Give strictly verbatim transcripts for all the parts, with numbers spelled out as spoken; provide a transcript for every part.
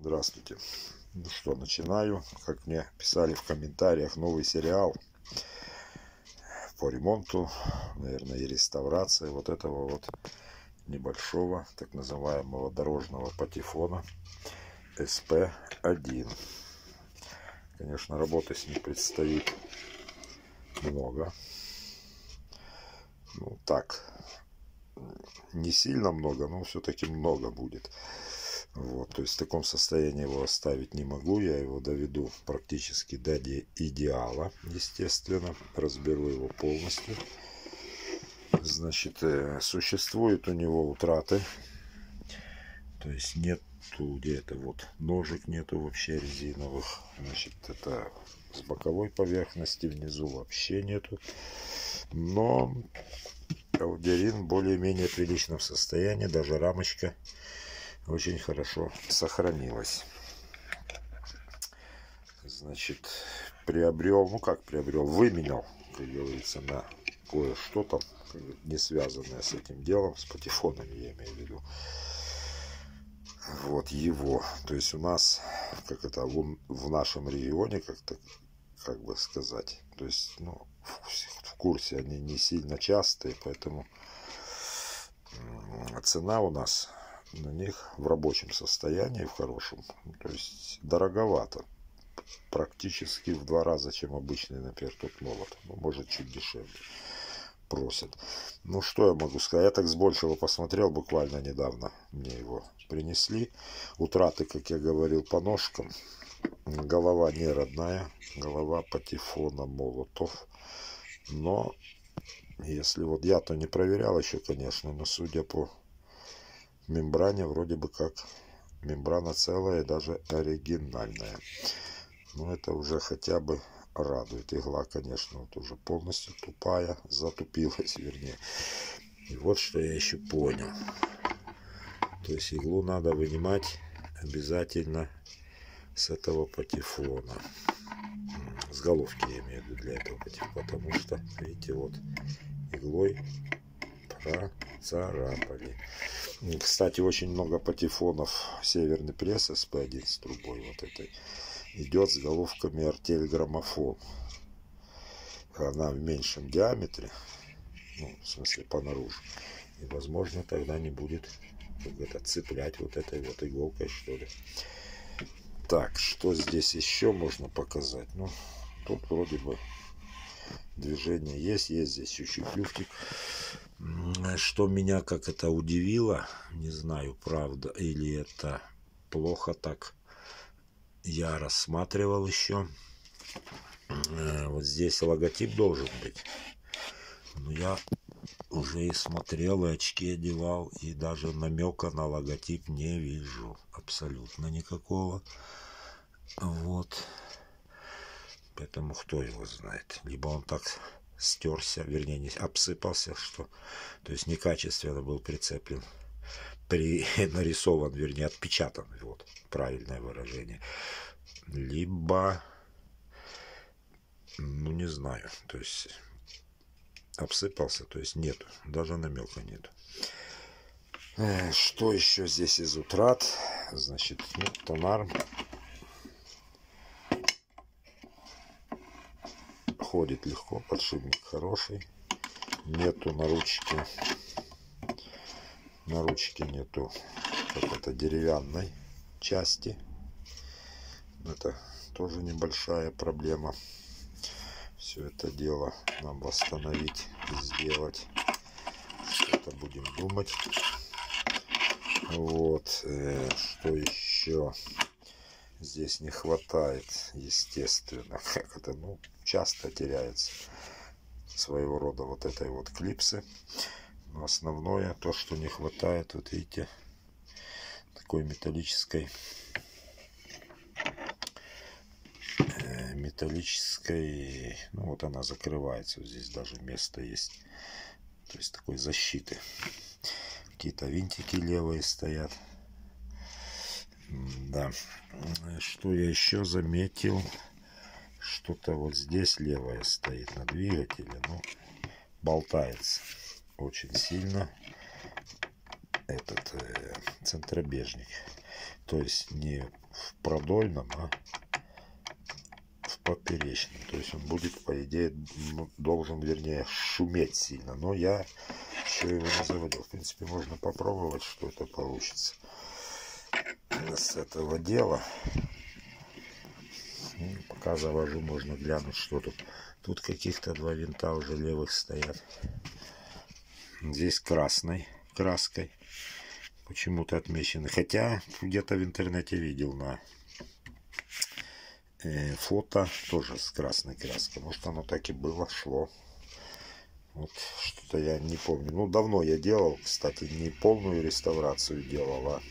Здравствуйте. Ну что, начинаю. Как мне писали в комментариях, новый сериал по ремонту, наверное, и реставрации вот этого вот небольшого, так называемого дорожного патефона эс пэ один. Конечно, работы с ним предстоит много. Ну, так, не сильно много, но все-таки много будет. Вот, то есть в таком состоянии его оставить не могу. Я его доведу практически до идеала, естественно. Разберу его полностью. Значит, существуют у него утраты. То есть нету где-то вот ножек нету вообще резиновых. Значит, это с боковой поверхности внизу вообще нету. Но аудиорин более-менее приличном состоянии. Даже рамочка очень хорошо сохранилась. Значит, приобрел, ну как приобрел, выменял, как говорится, на кое-что там, не связанное с этим делом, с патефонами, я имею в виду. Вот его. То есть у нас, как это, в, в нашем регионе, как-то, как бы сказать, то есть, ну, в, в курсе они не сильно частые, поэтому цена у нас на них в рабочем состоянии, в хорошем, то есть дороговато, практически в два раза, чем обычный, например, тот молот, ну, может, чуть дешевле просят. Ну, что я могу сказать, я так с большего посмотрел, буквально недавно мне его принесли. Утраты, как я говорил, по ножкам. Голова не родная, голова патефона Молотов, но если вот я-то не проверял еще, конечно, но судя по мембране, вроде бы как мембрана целая и даже оригинальная. Но это уже хотя бы радует. Игла, конечно, вот уже полностью тупая, затупилась, вернее. И вот что я еще понял. То есть иглу надо вынимать обязательно с этого патефона. С головки, я имею в виду, для этого патефона. Потому что, видите, вот иглой процарапали. Кстати, очень много патефонов Северный пресс эс пэ один с трубой вот этой идет с головками артель граммофон. Она в меньшем диаметре, ну, в смысле по наружу. И возможно тогда не будет как это цеплять вот этой вот иголкой, что ли. Так, что здесь еще можно показать? Ну, тут вроде бы движение есть, есть здесь чуть-чуть люфтик. Что меня как это удивило, не знаю, правда или это плохо так я рассматривал еще. Вот здесь логотип должен быть. Но я уже и смотрел, и очки одевал, и даже намека на логотип не вижу. Абсолютно никакого. Вот. Поэтому кто его знает. Либо он так стерся, вернее, не обсыпался, что, то есть некачественно был прицеплен, при нарисован, вернее, отпечатан, вот, правильное выражение. Либо, ну, не знаю, то есть обсыпался, то есть нету, даже намека нету. Что еще здесь из утрат? Значит, ну, тонар ходит легко, подшипник хороший, нету на ручке, на ручке нету как это деревянной части, это тоже небольшая проблема. Все это дело нам восстановить и сделать, что-то будем думать. Вот, э, что еще здесь не хватает, естественно, как это, ну, часто теряется своего рода вот этой вот клипсы. Но основное, то, что не хватает, вот видите, такой металлической, э, металлической, ну вот она закрывается, вот здесь даже место есть, то есть такой защиты. Какие-то винтики левые стоят. Да. Что я еще заметил? Что-то вот здесь левая стоит на двигателе, ну, болтается очень сильно этот э, центробежник. То есть не в продольном, а в поперечном. То есть он будет, по идее, ну, должен, вернее, шуметь сильно. Но я еще его не заводил. В принципе, можно попробовать, что это получится с этого дела. Ну, пока завожу, можно глянуть, что тут. Тут каких-то два винта уже левых стоят. Здесь красной краской почему-то отмечены. Хотя где-то в интернете видел на э, фото тоже с красной краской. Может, оно так и было, шло. Вот что-то я не помню. Ну, давно я делал, кстати, не полную реставрацию делал, а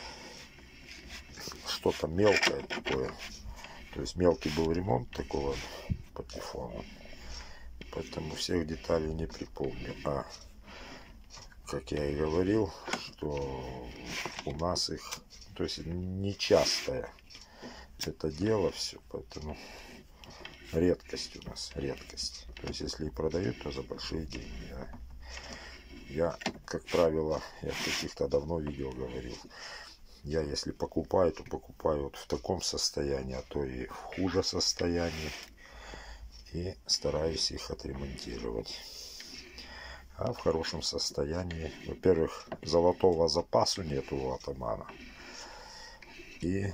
что-то мелкое такое. То есть мелкий был ремонт такого патефона. Поэтому всех деталей не припомню. А как я и говорил, что у нас их, то есть нечастое это дело все, поэтому редкость у нас, редкость. То есть если и продают, то за большие деньги. А я, как правило, я в каких-то давно видео говорил, я если покупаю, то покупаю вот в таком состоянии, а то и в хуже состоянии, и стараюсь их отремонтировать. А в хорошем состоянии, во-первых, золотого запасу нет у атамана. И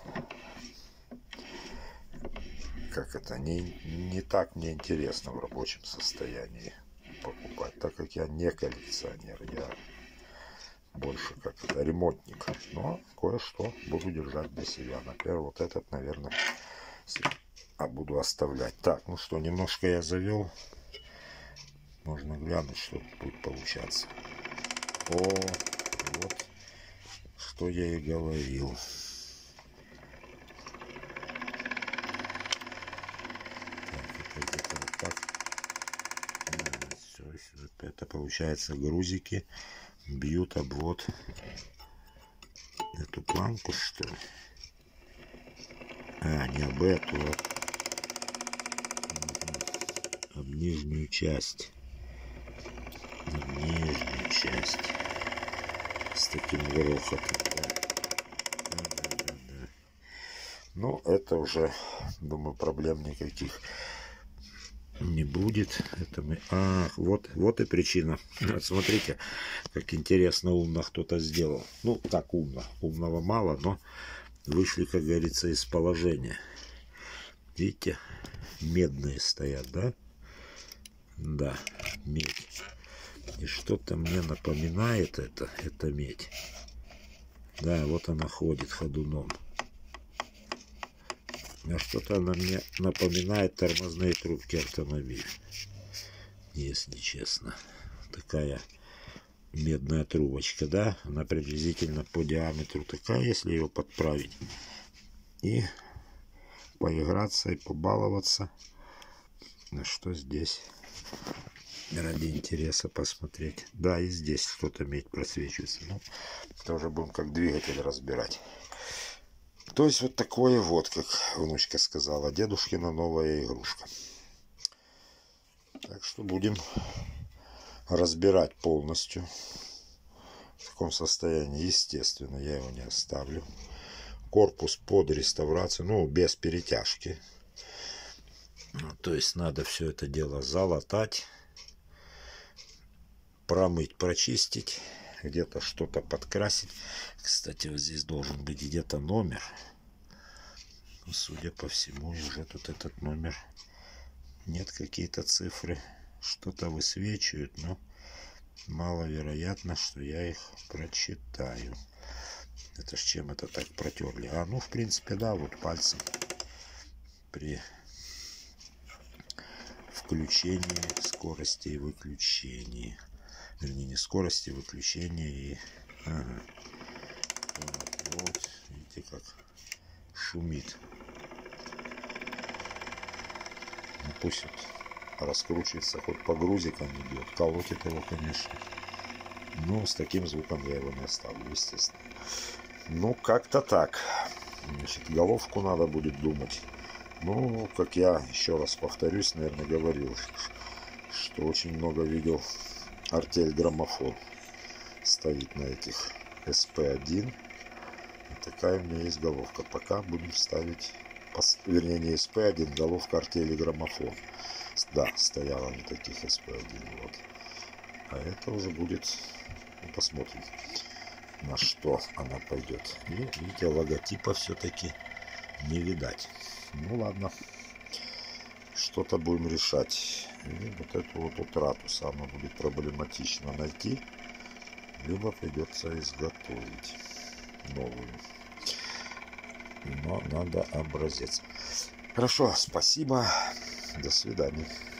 как это, не, не так мне интересно в рабочем состоянии покупать, так как я не коллекционер, я больше как это ремонтник. Но кое-что буду держать для себя. Например, вот этот, наверное, а буду оставлять. Так, ну что, немножко я завел. Можно глянуть, что будет получаться. О, вот что я и говорил. Так, это где-то вот так. Все, это получается грузики бьют об вот эту планку, что ли? А, не об эту, а об нижнюю часть. Нижнюю часть с таким грохотом. Да. Да, да, да, да. Ну, это уже, думаю, проблем никаких не будет. Это мы... А, вот, вот и причина. Вот смотрите, как интересно, умно кто-то сделал. Ну, так умно. Умного мало, но вышли, как говорится, из положения. Видите, медные стоят, да? Да, медь. И что-то мне напоминает это, это медь. Да, вот она ходит ходуном. А что-то она мне напоминает тормозные трубки автомобиля. Если честно. Такая медная трубочка, да? Она приблизительно по диаметру такая, если ее подправить. И поиграться и побаловаться. На что здесь? Ради интереса посмотреть. Да, и здесь что-то медь просвечивается. Ну, это уже будем как двигатель разбирать. То есть вот такое вот, как внучка сказала, дедушкина новая игрушка. Так что будем разбирать полностью. В таком состоянии, естественно, я его не оставлю. Корпус под реставрацию, ну, без перетяжки. То есть надо все это дело залатать, промыть, прочистить, где-то что-то подкрасить. Кстати, вот здесь должен быть где-то номер. Судя по всему, уже тут этот номер нет, какие-то цифры что-то высвечивают, но маловероятно, что я их прочитаю. Это ж чем это так протерли? А, ну, в принципе, да, вот пальцем при включении, скорости и выключении. Вернее, не скорости, выключения и... Ага. Вот, вот, видите, как шумит. Ну, пусть вот раскручивается, хоть по грузикам идет. Колотит его, конечно. Но с таким звуком я его не оставлю, естественно. Ну, как-то так. Значит, головку надо будет думать. Ну, как я еще раз повторюсь, наверное, говорил, что очень много видел артель граммофон стоит на этих эс пэ один. Такая у меня есть головка. Пока будем ставить, вернее, не эс пэ один, головка артели граммофон. Да, стояла на таких эс пэ один. Вот. А это уже будет, ну, посмотрим, на что она пойдет. Ну, видите, логотипа все-таки не видать. Ну ладно, что-то будем решать. И вот эту вот утрату самое будет проблематично найти, либо придется изготовить новую. Но надо образец. Хорошо, спасибо, до свидания.